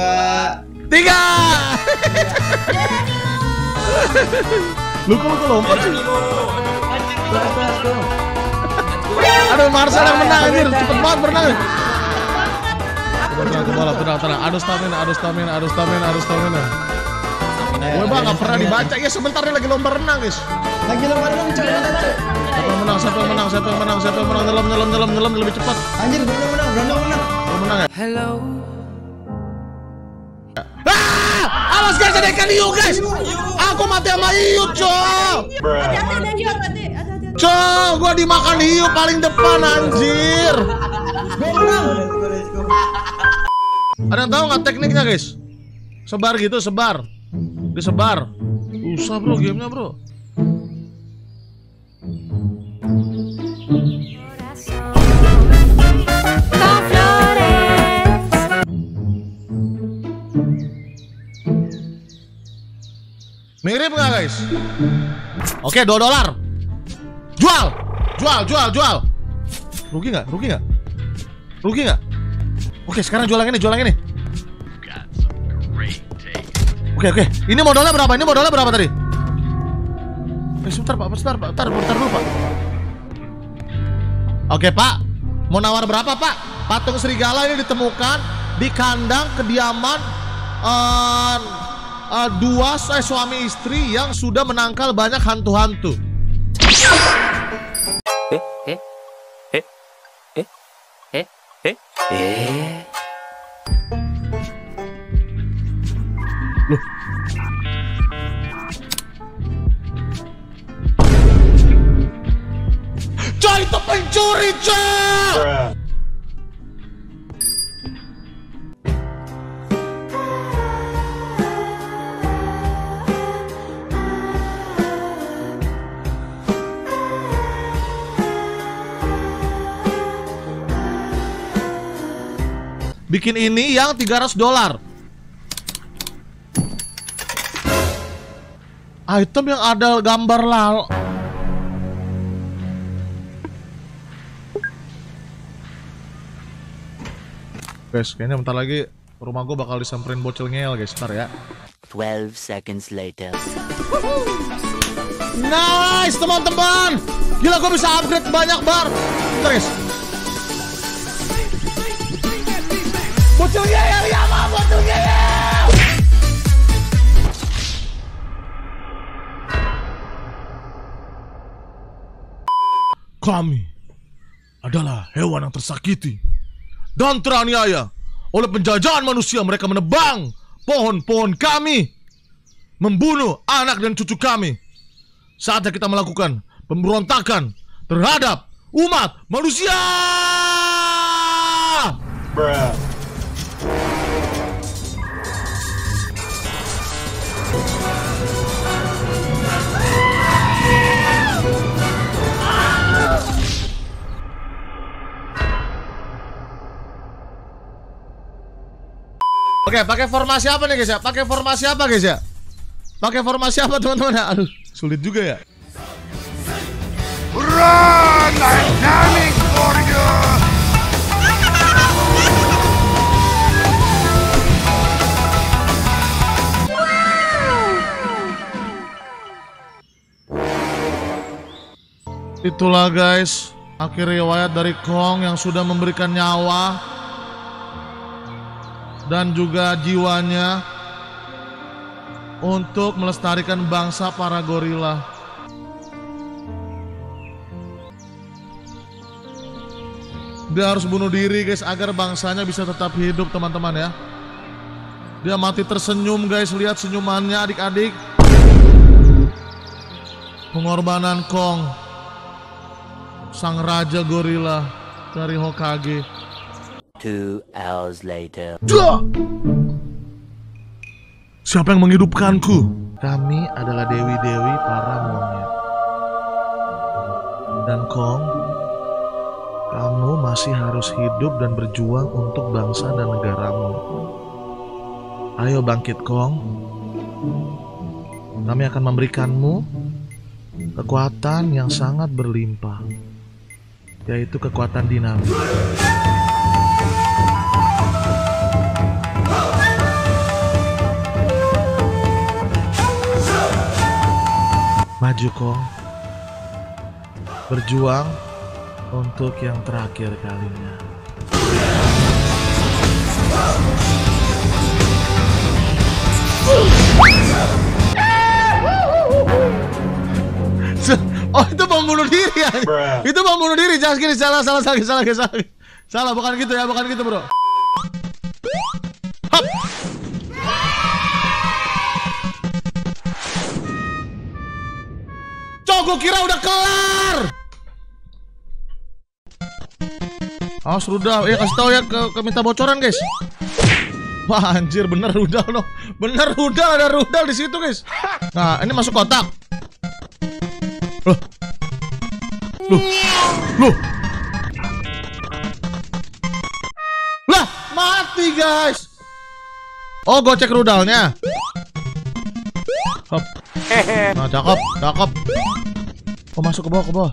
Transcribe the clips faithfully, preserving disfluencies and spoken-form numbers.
dua, tiga. Lu kok lu lompat sih? Aduh, Marcel yang menang anjir, cepet banget berenang. Tenang, ke bola, tenang, tenang. Aduh stamina, aduh stamina, aduh stamina, aduh stamina. Gue bang nggak pernah dibaca ya, sebentar nih lagi lomba renang guys. Lagi lomba renang, coba coba. Siapa yang menang? Siapa yang menang? Siapa yang menang? Siapa yang menang? Nyelam, nyelam, nyelam, nyelam lebih cepat. Anjir, Brando menang, Brando menang. Lu menang ya? Hello. Ah! Awas guys, ada ikan hiu guys. Aku mati sama hiu, cok. Cok, gua dimakan hiu paling depan anjir. Gua menang. Ada yang tahu nggak tekniknya guys? Sebar gitu, sebar. Disebar. Susah bro gamenya bro. Mirip nggak guys? Oke, dua dolar. Jual, jual, jual, jual. Rugi nggak? Rugi nggak? Rugi nggak? Oke, sekarang jual yang ini, jual yang ini. Oke, oke. Ini modalnya berapa? Ini modalnya berapa tadi? Eh, sebentar Pak, sebentar Pak, bentar, bentar dulu Pak. Oke Pak, mau nawar berapa Pak? Patung serigala ini ditemukan di kandang kediaman uh, uh, dua eh, suami istri yang sudah menangkal banyak hantu-hantu. Eh, eh, eh, eh, eh, eh, eh. Loh. Coy, itu pencuri, coy. Bikin ini yang tiga ratus dolar. Item yang ada gambar lal. Guys, kayaknya bentar lagi rumah gue bakal disamperin bocil ngeyel guys, ntar ya. twelve seconds later. Nice teman-teman. Gila, gue bisa upgrade banyak bar. Bentar guys. Bocil ngeyel ya, ma, bocil ngeyel. Kami adalah hewan yang tersakiti dan teraniaya oleh penjajahan manusia. Mereka menebang pohon-pohon kami, membunuh anak dan cucu kami. Saatnya kita melakukan pemberontakan terhadap umat manusia. Bruh. Oke, pakai formasi apa nih guys ya? Pakai formasi apa guys ya? Pakai formasi apa teman-teman ya? Aduh, sulit juga ya. Run, dynamic warrior! Itulah guys, akhir riwayat dari Kong yang sudah memberikan nyawa dan juga jiwanya untuk melestarikan bangsa para gorila. Dia harus bunuh diri guys agar bangsanya bisa tetap hidup teman-teman ya. Dia mati tersenyum guys, lihat senyumannya adik-adik. Pengorbanan Kong, sang raja gorila dari Hokage. Two hours later. Duh! Siapa yang menghidupkanku? Kami adalah dewi-dewi para monyet. Dan Kong, kamu masih harus hidup dan berjuang untuk bangsa dan negaramu. Ayo bangkit Kong. Kami akan memberikanmu kekuatan yang sangat berlimpah, yaitu kekuatan dinamis. Maju Kong. Berjuang untuk yang terakhir kalinya. Oh itu bom bunuh diri ya. Itu bom bunuh diri. Jangan gini, salah salah salah salah salah. Salah bukan gitu ya, bukan gitu bro. Hop. Cok, gua kira udah kelar. Awas rudal, ya kasih tahu ya ke, ke minta bocoran guys. Wah anjir bener rudal loh, bener rudal, ada rudal di situ guys. Nah ini masuk kotak. Loh, loh, loh, lah mati guys. Oh gue cek rudalnya. Hop. Nah cakep, cakep. Oh masuk ke bawah, ke bawah.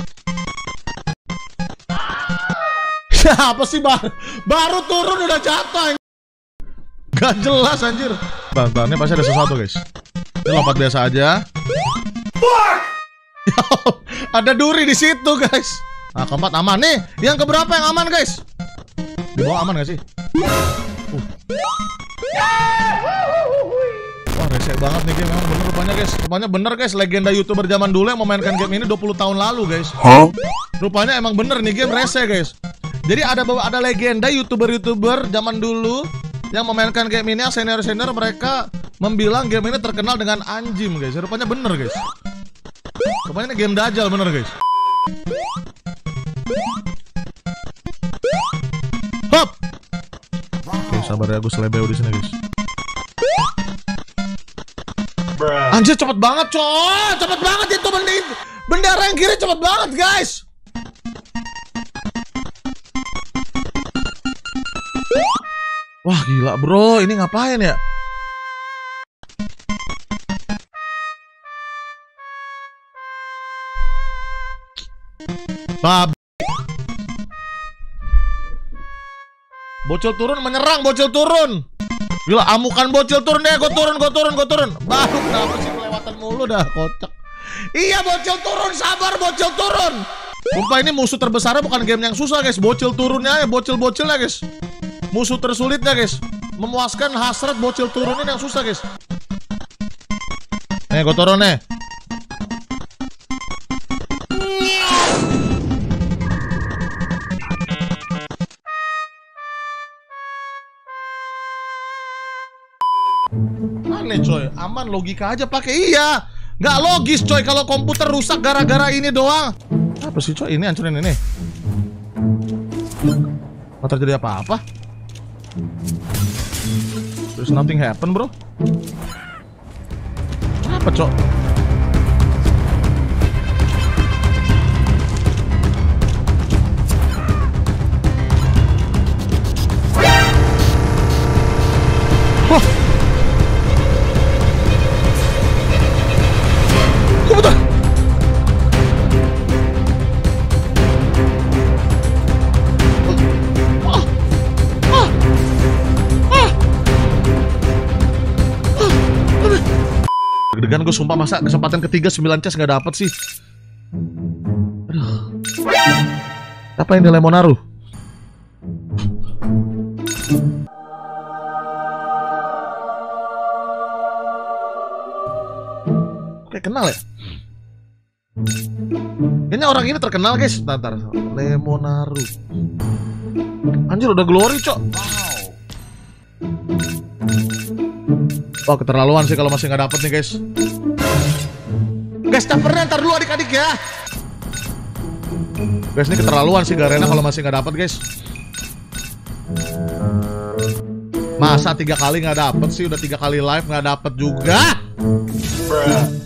Apa sih bar baru turun udah jatuh. Gak jelas anjir. Bentar, ini pasti ada sesuatu guys. Ini lompat biasa aja. Fuck! Ada duri di situ guys. Nah keempat aman nih. Yang keberapa yang aman guys? Di bawah aman gak sih? Uh. Wah resek banget nih game. Memang bener rupanya guys. Rupanya bener guys. Legenda YouTuber zaman dulu yang memainkan game ini dua puluh tahun lalu guys. Huh? Rupanya emang bener nih game resek guys. Jadi ada ada legenda YouTuber-YouTuber zaman dulu yang memainkan game ini, yang senior-senior mereka membilang game ini terkenal dengan anjing guys. Rupanya bener guys. Rupanya ini game dajal bener guys. Hop. Oke sabar ya, gue selebeu di sini guys. Anjir cepet banget coy, cepet banget itu benda bendera yang kiri cepet banget guys. Wah gila bro, ini ngapain ya? Bab. Bocil turun menyerang, bocil turun. Gila amukan bocil turun deh, gue turun, gue turun, gue turun. Baru kenapa sih kelewatan mulu dah, kocak. Iya bocil turun, sabar bocil turun. Sumpah ini musuh terbesarnya bukan game yang susah guys, bocil turunnya ya, bocil-bocilnya guys. Musuh tersulitnya guys. Memuaskan hasrat bocil turunin yang susah guys. Nih gue turun nih. Aneh coy, aman logika aja pakai iya. Nggak logis coy kalau komputer rusak gara-gara ini doang. Apa sih coy ini hancurin ini? Nggak terjadi apa-apa. There's nothing happen bro. Apa cok? Wah. Kok betul? Dengan gue sumpah masa kesempatan ketiga sembilan chest nggak dapet sih. Aduh. Apa ini Lemonaru? Kayak kenal ya? Kayaknya orang ini terkenal guys. Ntar, ntar. Lemonaru. Anjir udah glory cok. Wah keterlaluan sih kalau masih nggak dapet nih guys. Guys tapernya ntar dulu adik-adik ya. Guys ini keterlaluan sih Garena kalau masih nggak dapet guys. Masa tiga kali nggak dapet sih, udah tiga kali live nggak dapet juga. Bruh.